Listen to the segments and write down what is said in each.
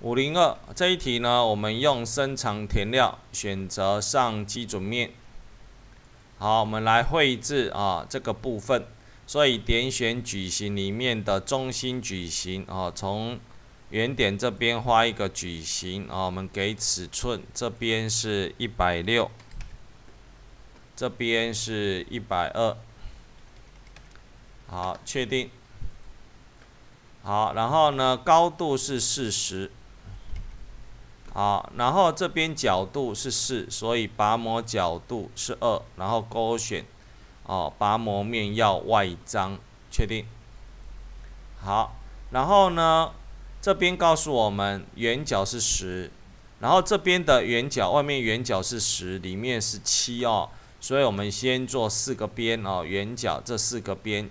502这一题呢，我们用深长填料选择上基准面。好，我们来绘制这个部分。所以点选矩形里面的中心矩形从原点这边画一个矩形我们给尺寸，这边是160，这边是120。好，确定。好，然后呢，高度是40。好，然后这边角度是4，所以拔模角度是2，然后勾选拔模面要外张，确定。好，然后呢，这边告诉我们圆角是10，然后这边的圆角，外面圆角是10，里面是7所以我们先做4个边圆角这4个边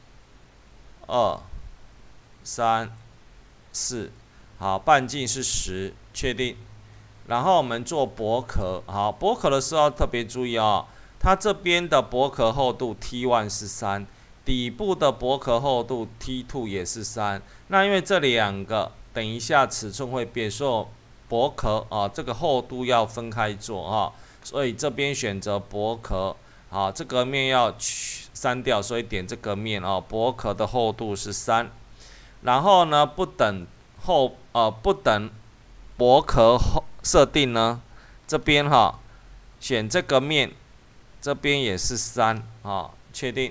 ，1、2、3、4。好，半径是10，确定。然后我们做薄壳，好，薄壳的时候要特别注意它这边的薄壳厚度 T1 是3，底部的薄壳厚度 T2 也是3。那因为这两个等一下尺寸会变，所以薄壳这个厚度要分开做所以这边选择薄壳，好，这个面要删掉，所以点这个面薄壳的厚度是3。然后呢，不等薄壳设定呢，这边选这个面，这边也是3确定。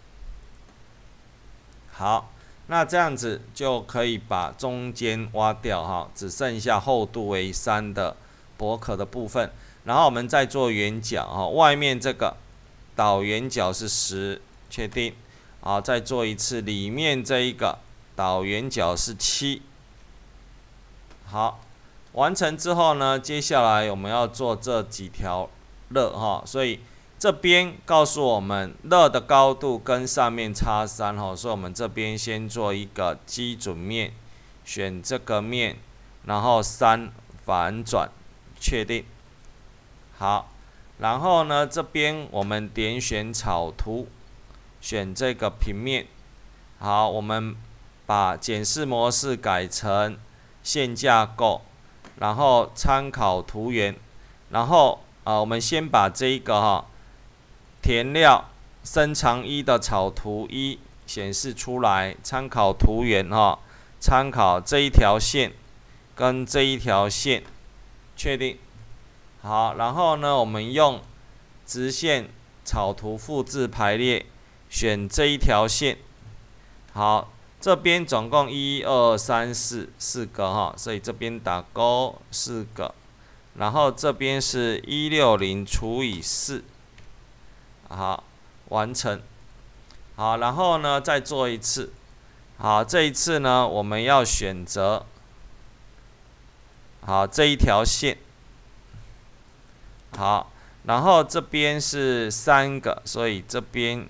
好，那这样子就可以把中间挖掉只剩下厚度为3的薄壳的部分。然后我们再做圆角外面这个导圆角是10，确定。好，再做一次里面这一个导圆角是7。好，完成之后呢，接下来我们要做这几条肋所以这边告诉我们肋的高度跟上面差3所以我们这边先做一个基准面，选这个面，然后3反转，确定。好，然后呢，这边我们点选草图，选这个平面。好，我们把检视模式改成线架构，然后参考图源，然后我们先把这一个填料深长1的草图1显示出来，参考图源参考这一条线跟这一条线，确定。好，然后呢，我们用直线草图复制排列，选这一条线。好。这边总共1、2、3、4个所以这边打勾4个，然后这边是160除以4，好，完成。好，然后呢再做一次。好，这一次呢我们要选择这一条线，好，然后这边是3个，所以这边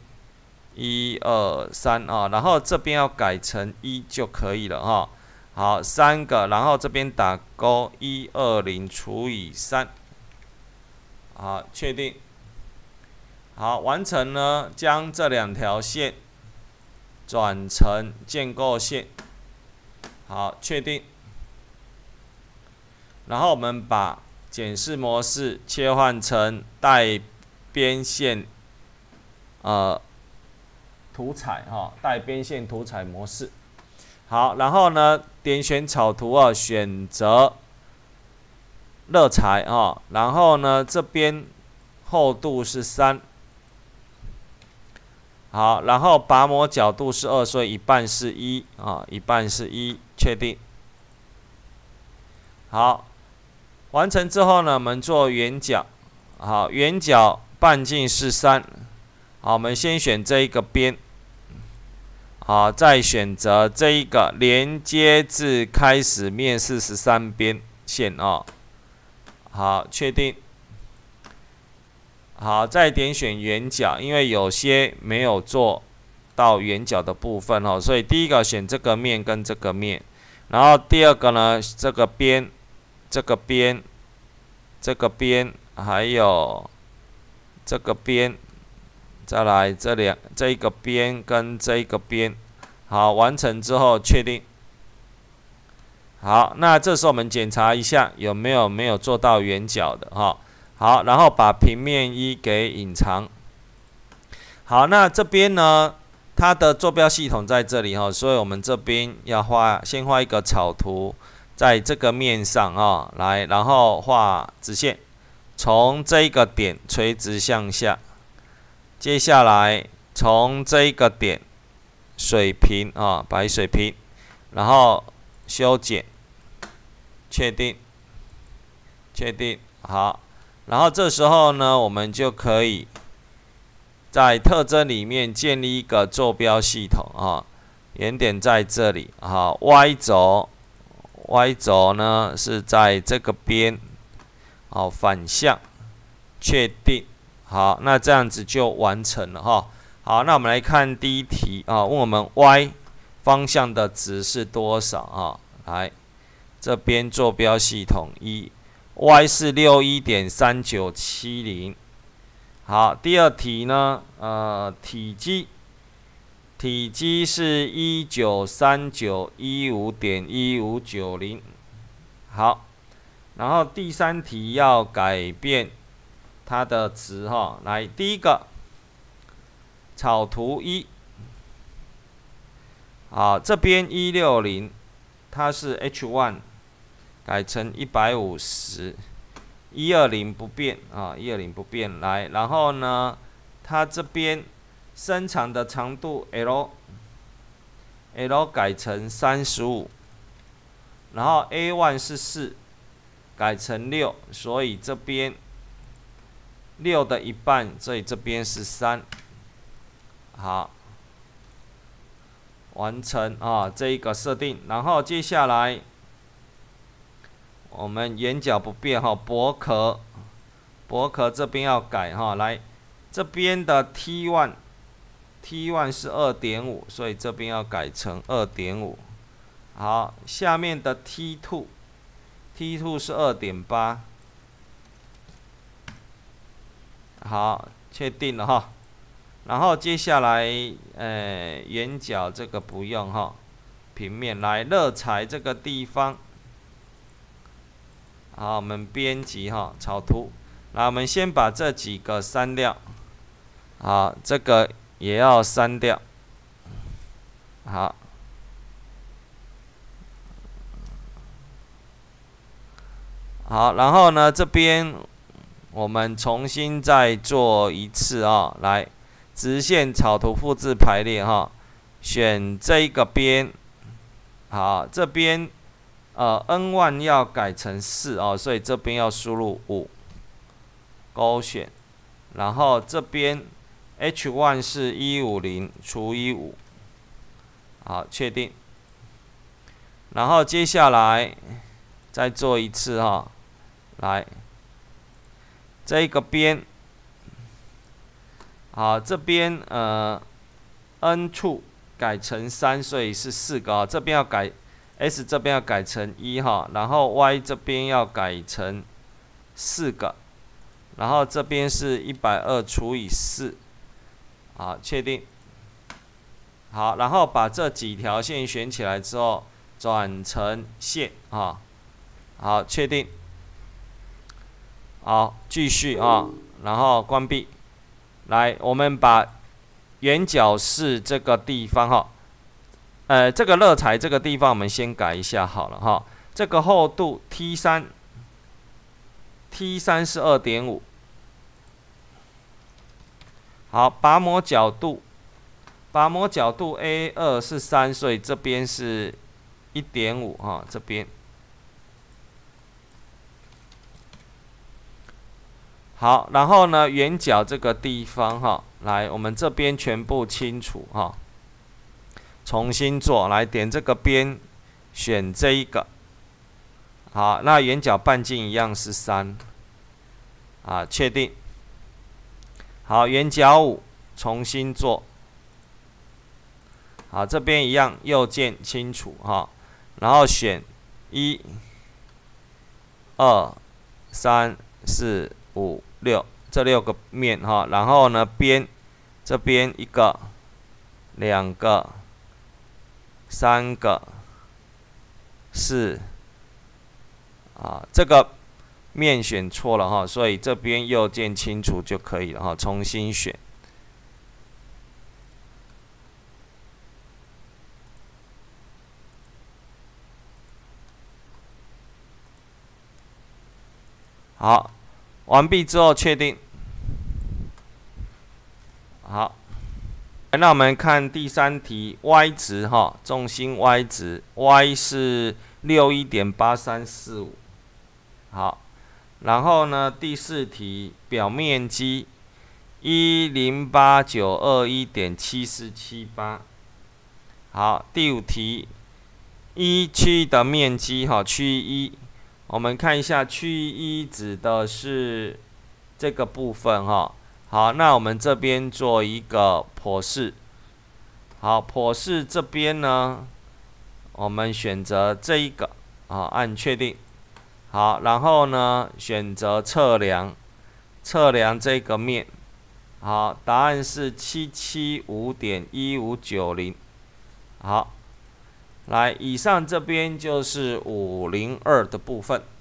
1、2、3然后这边要改成1就可以了好，3个，然后这边打勾120除以3，好，确定。好，完成呢，将这2条线转成建构线，好，确定。然后我们把检视模式切换成带边线图彩带边线图彩模式。好，然后呢，点选草图选择肋材然后呢，这边厚度是3。好，然后拔模角度是2，所以一半是1一半是1，确定。好，完成之后呢，我们做圆角。好，圆角半径是3。好，我们先选这一个边。好，再选择这一个连接至开始面43边线好，确定。好，再点选圆角，因为有些没有做到圆角的部分所以第一个选这个面跟这个面，然后第二个呢，这个边、这个边、这个边，还有这个边。再来这一个边跟这一个边，好，完成之后确定。 好，那这时候我们检查一下有没有做到圆角的哈。好，然后把平面1给隐藏。好，那这边呢，它的坐标系统在这里哈，所以我们这边要先画一个草图，在这个面上啊，来，然后画直线，从这一个点垂直向下，接下来从这一个点水平啊，摆水平，然后修剪，确定，好，然后这时候呢，我们就可以在特征里面建立一个坐标系统啊，原点在这里啊 ，y 轴呢是在这个边，好，反向，确定，好，那这样子就完成了哈。好，那我们来看第一题啊，问我们 y 方向的值是多少啊？来，这边坐标系统y 是61.3970。好，第二题呢，体积是193915.1590。好，然后第三题要改变它的值哈。来，第一个草图1，好，这边160，它是 h1， 改成150。120不变啊，120不变。来，然后呢，它这边伸长的长度 L 改成35，然后 A1 是4，改成6，所以这边6的一半，所以这边是3。好，完成啊这一个设定，然后接下来。我们圆角不变哈，薄壳这边要改哈，来这边的 T1 是 2.5， 所以这边要改成 2.5。好，下面的 T2 是 2.8。好，确定了哈。然后接下来圆角这个不用哈，平面来热材这个地方。好，我们编辑哈草图，那我们先把这几个删掉，好，这个也要删掉，好，然后呢，这边我们重新再做一次啊，来直线草图复制排列哈，选这一个边，好，这边。N1 要改成4哦，所以这边要输入5，勾选，然后这边 H1 是150除以5，好，确定。然后接下来再做一次哈，来这一个边，好，这边N2 改成3，所以是4个，这边要改。S 这边要改成1哈，然后 Y 这边要改成4个，然后这边是120除以4，好，确定。好，然后把这几条线选起来之后，转成线啊，好，确定。好，继续啊，然后关闭。来，我们把圆角是这个地方哈。这个热材这个地方我们先改一下好了哈。这个厚度 T3 是 2.5。好，拔模角度 A2 是3，所以这边是 1.5 哈，这边。好，然后呢，圆角这个地方哈，来我们这边全部清除哈。重新做，来点这个边，选这一个，好，那圆角半径一样是3，啊，确定。好，圆角5，重新做，好，这边一样，右键清除哈，然后选1、2、3、4、5、6这6个面哈，然后呢边这边1个、2个。3个、 是这个面选错了哈，所以这边右键清除就可以了哈，重新选。好，完毕之后确定。好，那我们看第3题 ，y 值哈，重心 y 值 ，y 是61.8345。好，然后呢，第4题表面积108,921.7478。好，第5题区域的面积哈，区域1。我们看一下区域1指的是这个部分哈。好，那我们这边做一个剖示。好，剖示这边呢，我们选择这一个按确定。好，然后呢，选择测量这个面。好，答案是775.1590。好。来，以上这边就是502的部分。